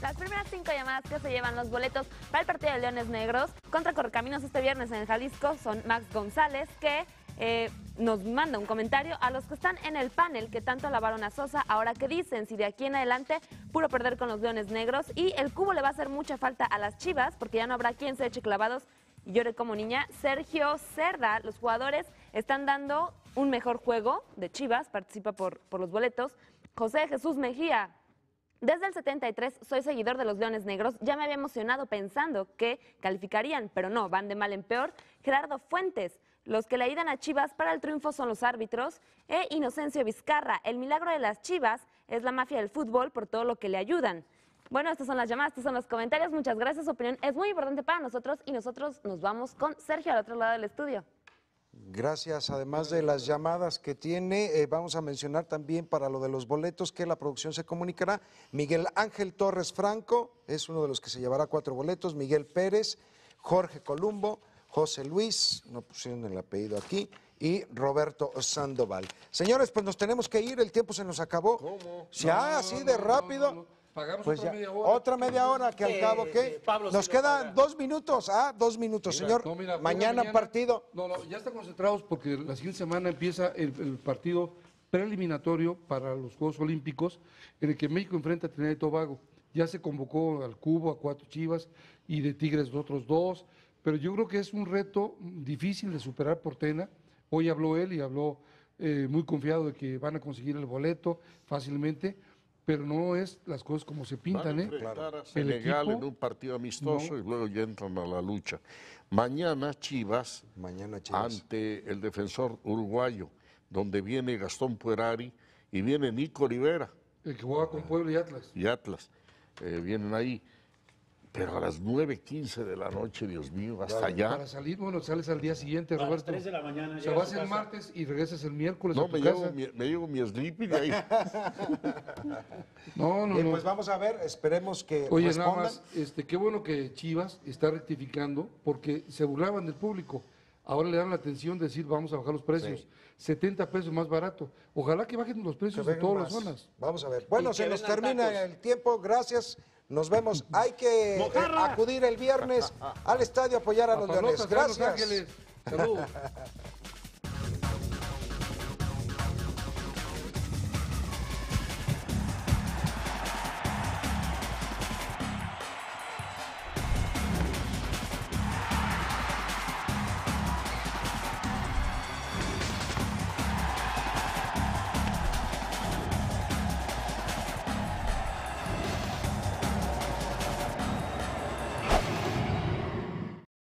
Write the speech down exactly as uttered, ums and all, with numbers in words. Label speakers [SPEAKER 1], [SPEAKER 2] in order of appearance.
[SPEAKER 1] Las primeras cinco llamadas que se llevan los boletos para el partido de Leones Negros contra Correcaminos este viernes en Jalisco son Max González, que eh, nos manda un comentario a los que están en el panel que tanto alabaron a Sosa. Ahora, ¿qué dicen? Si de aquí en adelante puro perder con los Leones Negros, y el cubo le va a hacer mucha falta a las Chivas porque ya no habrá quien se eche clavados y llore como niña. Sergio Cerda, los jugadores están dando un mejor juego de Chivas, participa por, por los boletos. José Jesús Mejía: desde el setenta y tres soy seguidor de los Leones Negros, ya me había emocionado pensando que calificarían, pero no, van de mal en peor. Gerardo Fuentes: los que le ayudan a Chivas para el triunfo son los árbitros. E Inocencio Vizcarra: el milagro de las Chivas es la mafia del fútbol por todo lo que le ayudan. Bueno, estas son las llamadas, estos son los comentarios, muchas gracias, su opinión es muy importante para nosotros y nosotros nos vamos con Sergio al otro lado del estudio.
[SPEAKER 2] Gracias. Además de las llamadas que tiene, eh, vamos a mencionar también para lo de los boletos que la producción se comunicará. Miguel Ángel Torres Franco es uno de los que se llevará cuatro boletos. Miguel Pérez, Jorge Columbo, José Luis, no pusieron el apellido aquí, y Roberto Sandoval. Señores, pues nos tenemos que ir, el tiempo se nos acabó.
[SPEAKER 3] ¿Cómo?
[SPEAKER 2] Ya,
[SPEAKER 3] No,
[SPEAKER 2] así
[SPEAKER 3] no,
[SPEAKER 2] de
[SPEAKER 3] no,
[SPEAKER 2] rápido.
[SPEAKER 3] no, no, no. Pagamos
[SPEAKER 2] Pues
[SPEAKER 3] otra
[SPEAKER 2] ya,
[SPEAKER 3] media hora.
[SPEAKER 2] otra media hora que al
[SPEAKER 4] Eh,
[SPEAKER 2] cabo, ¿qué?
[SPEAKER 4] eh, Pablo
[SPEAKER 2] Nos
[SPEAKER 4] sí lo
[SPEAKER 2] quedan
[SPEAKER 4] paga.
[SPEAKER 2] dos minutos, ah, dos minutos,
[SPEAKER 3] Mira,
[SPEAKER 2] señor.
[SPEAKER 3] no, mira, juega
[SPEAKER 2] mañana, partido.
[SPEAKER 3] No, no, ya están concentrados porque la siguiente semana empieza el, el partido preeliminatorio para los Juegos Olímpicos, en el que México enfrenta a Trinidad y Tobago. Ya se convocó al cubo, a cuatro Chivas, y de Tigres otros dos, pero yo creo que es un reto difícil de superar por Tena. Hoy habló él y habló eh, muy confiado de que van a conseguir el boleto fácilmente, pero no es las cosas como se pintan,
[SPEAKER 5] Van a
[SPEAKER 3] ¿eh?
[SPEAKER 5] enfrentar a
[SPEAKER 3] El
[SPEAKER 5] Senegal
[SPEAKER 3] equipo,
[SPEAKER 5] en un partido amistoso
[SPEAKER 3] no.
[SPEAKER 5] y luego ya entran a la lucha. Mañana Chivas,
[SPEAKER 2] Mañana Chivas.
[SPEAKER 5] ante el defensor uruguayo, donde viene Gastón Puerari y viene Nico Rivera
[SPEAKER 3] el que juega con Puebla y Atlas.
[SPEAKER 5] y Atlas. Eh, vienen ahí. Pero a las nueve quince de la noche, Dios mío, hasta allá.
[SPEAKER 3] Para salir, bueno, sales al día siguiente,
[SPEAKER 4] A las
[SPEAKER 3] Roberto.
[SPEAKER 4] tres de la mañana
[SPEAKER 3] O sea,
[SPEAKER 4] llegas a
[SPEAKER 3] vas
[SPEAKER 4] tu
[SPEAKER 3] el
[SPEAKER 4] casa.
[SPEAKER 3] martes y regresas el miércoles
[SPEAKER 5] No,
[SPEAKER 3] a tu
[SPEAKER 5] me
[SPEAKER 3] casa.
[SPEAKER 5] llevo, mi, me llevo mi sleepy de ahí.
[SPEAKER 3] No, no,
[SPEAKER 2] Bien,
[SPEAKER 3] no.
[SPEAKER 2] pues vamos a ver, esperemos que
[SPEAKER 3] Oye,
[SPEAKER 2] respondan.
[SPEAKER 3] nada más, este, qué bueno que Chivas está rectificando, porque se burlaban del público. Ahora le dan la atención de decir, vamos a bajar los precios.
[SPEAKER 2] Sí.
[SPEAKER 3] setenta pesos más barato. Ojalá que bajen los
[SPEAKER 2] Que
[SPEAKER 3] precios de
[SPEAKER 2] vengan
[SPEAKER 3] todas
[SPEAKER 2] más.
[SPEAKER 3] las zonas.
[SPEAKER 2] Vamos a ver. Bueno,
[SPEAKER 4] Y
[SPEAKER 2] se
[SPEAKER 4] que
[SPEAKER 2] nos
[SPEAKER 4] vendan
[SPEAKER 2] termina
[SPEAKER 4] tacos.
[SPEAKER 2] el tiempo. Gracias. Nos vemos. Hay que eh,
[SPEAKER 4] ¡Mojarra!
[SPEAKER 2] acudir el viernes al estadio a apoyar a los
[SPEAKER 3] Papalotas,
[SPEAKER 2] Leones.
[SPEAKER 3] Los
[SPEAKER 2] Gracias.
[SPEAKER 3] Ángeles. Saludos.